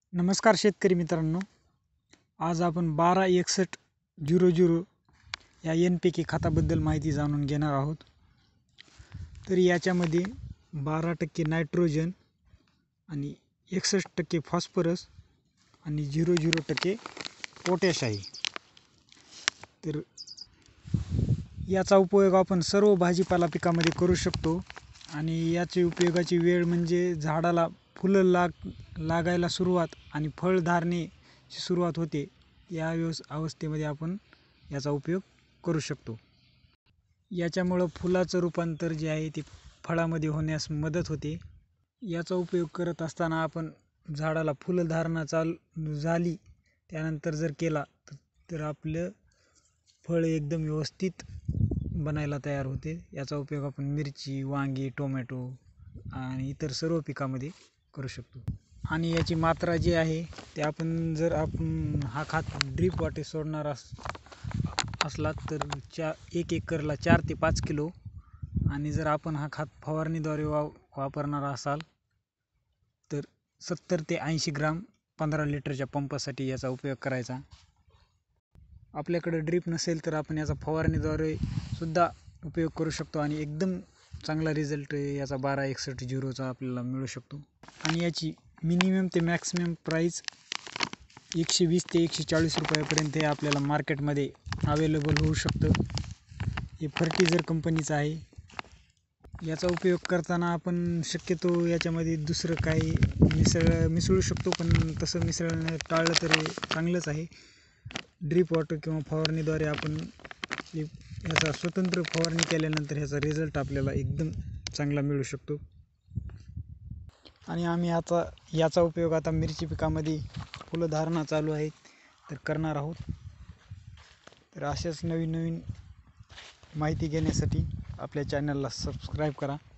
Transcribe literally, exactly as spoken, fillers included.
नमस्कार शेतकरी मित्रांनो, आज आपण बारा एकसष्ट झिरो झिरो या एन पी के खताबद्दल माहिती जाणून घेणार आहोत. तर याच्यामध्ये बारा टक्के नायट्रोजन आणि एकसष्ट टक्के फॉस्फरस आणि झिरो झिरो टक्के पोटॅश आहे. तर याचा उपयोग आपण सर्व भाजीपाला पिकामध्ये करू शकतो आणि याची उपयोगाची वेळ म्हणजे झाडाला फुलं लाग लागायला सुरुवात आणि फळ धारणेची सुरुवात होते या व्यवस अवस्थेमध्ये आपण याचा उपयोग करू शकतो. याच्यामुळं फुलाचं रूपांतर जे आहे ते फळामध्ये होण्यास मदत होते. याचा उपयोग करत असताना आपण झाडाला फुलधारणा चालू झाली त्यानंतर जर केला तर आपलं फळ एकदम व्यवस्थित बनायला तयार होते. याचा उपयोग आपण मिरची, वांगी, टोमॅटो आणि इतर सर्व पिकामध्ये करू शकतो. आणि याची मात्रा जी आहे ते आपण जर आपण हा खात ड्रीप वाटे सोडणार अस असला तर चा एक एकरला चार ते पाच किलो आणि जर आपण हा खात फवारणीद्वारे वा वापरणार असाल तर सत्तर ते ऐंशी ग्राम पंधरा लिटरच्या पंपासाठी याचा उपयोग करायचा. आपल्याकडे ड्रीप नसेल तर आपण याचा फवारणीद्वारे सुद्धा उपयोग करू शकतो आणि एकदम चांगला रिझल्ट याचा बारा एकसष्ट झिरोचा आपल्याला मिळू शकतो. आणि याची मिनिमम ते मॅक्सिमम प्राईस एकशे वीस ते एकशे चाळीस रुपयापर्यंत हे आपल्याला मार्केटमध्ये अवेलेबल होऊ शकतं. हे फर्टिजर कंपनीचं आहे. याचा उपयोग करताना आपण शक्यतो याच्यामध्ये दुसरं काही मिसळ मिसळू शकतो, पण तसं मिसळणं टाळलं तरी चांगलंच आहे. ड्रीप वॉटर किंवा फवारणीद्वारे आपण याचा स्वतंत्र फवारणी केल्यानंतर ह्याचा रिझल्ट आपल्याला एकदम चांगला मिळू शकतो. आणि आम्ही आता याचा उपयोग आता मिरची पिकामध्ये फुलधारणा चालू आहे तर करणार आहोत. तर अशाच नवीन नवीन माहिती घेण्यासाठी आपल्या चॅनलला सबस्क्राईब करा.